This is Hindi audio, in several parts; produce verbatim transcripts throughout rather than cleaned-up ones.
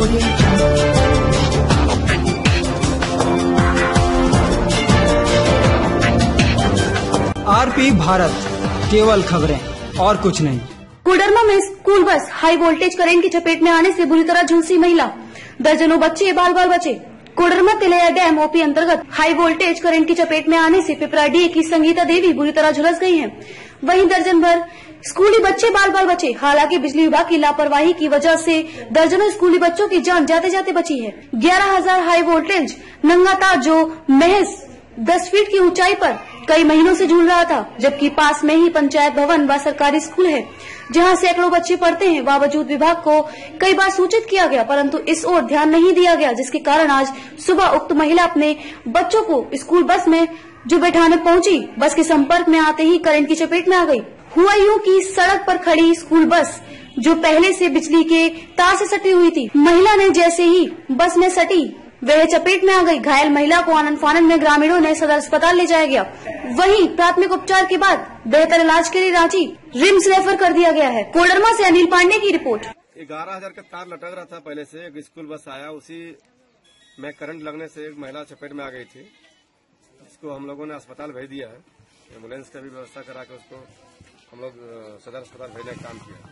आरपी भारत, केवल खबरें और कुछ नहीं। कोडरमा में school bus high voltage current की चपेट में आने से बुरी तरह झुलसी महिला, दर्जनों बच्चे बाल बाल बचे। कोडरमा तिलैया डैम ओपी अंतर्गत हाई वोल्टेज करंट की चपेट में आने से पिपराडीह की संगीता देवी बुरी तरह झुलस गई हैं। वहीं दर्जन भर स्कूली बच्चे बाल बाल बचे। हालांकि बिजली विभाग की लापरवाही की वजह से दर्जनों स्कूली बच्चों की जान जाते जाते बची है। ग्यारह हजार हाई वोल्टेज नंगा तार जो महज दस फीट की ऊंचाई पर कई महीनों से झूल रहा था, जबकि पास में ही पंचायत भवन व सरकारी स्कूल है जहां सैकड़ों बच्चे पढ़ते हैं। बावजूद विभाग को कई बार सूचित किया गया, परंतु इस ओर ध्यान नहीं दिया गया, जिसके कारण आज सुबह उक्त महिला अपने बच्चों को स्कूल बस में जो बैठाने पहुंची, बस के संपर्क में आते ही करंट की चपेट में आ गई। हुआ यूं कि सड़क पर खड़ी स्कूल बस जो पहले से बिजली के तार से सटी हुई थी, महिला ने जैसे ही बस में सटी वह चपेट में आ गई। घायल महिला को आनंद फानंद में ग्रामीणों ने सदर अस्पताल ले जाया गया। वहीं प्राथमिक उपचार के बाद बेहतर इलाज के लिए रांची रिम्स रेफर कर दिया गया है। कोडरमा से अनिल पांडे की रिपोर्ट। ग्यारह हजार का तार लटक रहा था पहले से, एक स्कूल बस आया, उसी में करंट लगने से एक महिला चपेट में आ गई थी। इसको हम लोगों ने अस्पताल भेज दिया है। एम्बुलेंस का भी व्यवस्था करा के उसको हम लोग सदर अस्पताल भेजने का काम किया।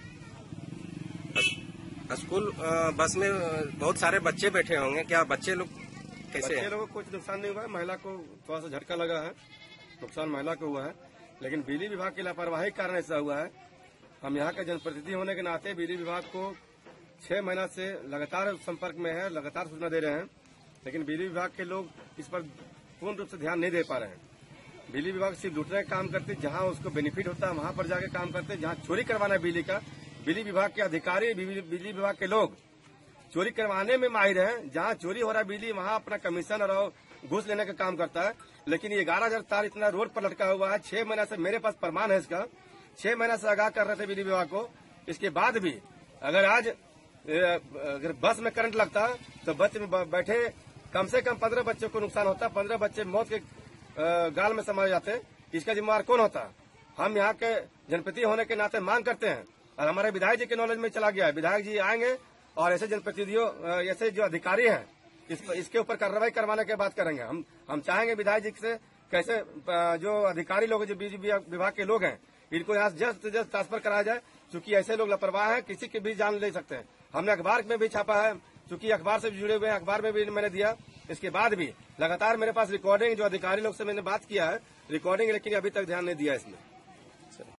स्कूल बस में बहुत सारे बच्चे बैठे होंगे, क्या बच्चे लोग कैसे? बच्चे लोगों को कुछ नुकसान नहीं हुआ है, महिला को थोड़ा सा झटका लगा है, नुकसान महिला को हुआ है, लेकिन बिजली विभाग की लापरवाही के कारण ऐसा हुआ है। हम यहाँ के जनप्रतिनिधि होने के नाते बिजली विभाग को छह महीना से लगातार संपर्क में है, लगातार सूचना दे रहे हैं, लेकिन बिजली विभाग के लोग इस पर पूर्ण रूप से ध्यान नहीं दे पा रहे हैं। बिजली विभाग सिर्फ लूटने का काम करते, जहां उसको बेनिफिट होता है वहां पर जाके काम करते, जहां चोरी करवाना है बिजली का, बिजली विभाग के अधिकारी, बिजली विभाग के लोग चोरी करवाने में माहिर हैं। जहां चोरी हो रहा है बिजली, वहां अपना कमीशन और घूस लेने का काम करता है। लेकिन ये ग्यारह हजार तार इतना रोड पर लटका हुआ है, छह महीना से मेरे पास प्रमाण है इसका, छह महीना से आगाह कर रहे थे बिजली विभाग को। इसके बाद भी अगर आज अगर बस में करंट लगता है तो बस में बैठे कम से कम पंद्रह बच्चों को नुकसान होता, पंद्रह बच्चे मौत के गाल में समा जाते। इसका जिम्मेवार कौन होता? हम यहाँ के जनप्रतिनिधि होने के नाते मांग करते हैं, और हमारे विधायक जी के नॉलेज में चला गया है। विधायक जी आएंगे और ऐसे जनप्रतिनिधियों, ऐसे जो अधिकारी हैं, इस, इसके ऊपर कार्रवाई करवाने की बात करेंगे। हम हम चाहेंगे विधायक जी से कैसे जो अधिकारी लोग, जो बिजली विभाग के लोग हैं, इनको यहाँ जल्द से जल्द ट्रांसफर कराया जाए, क्योंकि ऐसे लोग लापरवाह हैं, किसी की भी जान ले सकते हैं। हमने अखबार में भी छापा है, क्योंकि अखबार से जुड़े हुए हैं, अखबार में भी मैंने दिया। इसके बाद भी लगातार मेरे पास रिकॉर्डिंग, जो अधिकारी लोग से मैंने बात किया है, रिकॉर्डिंग, लेकिन अभी तक ध्यान नहीं दिया इसमें।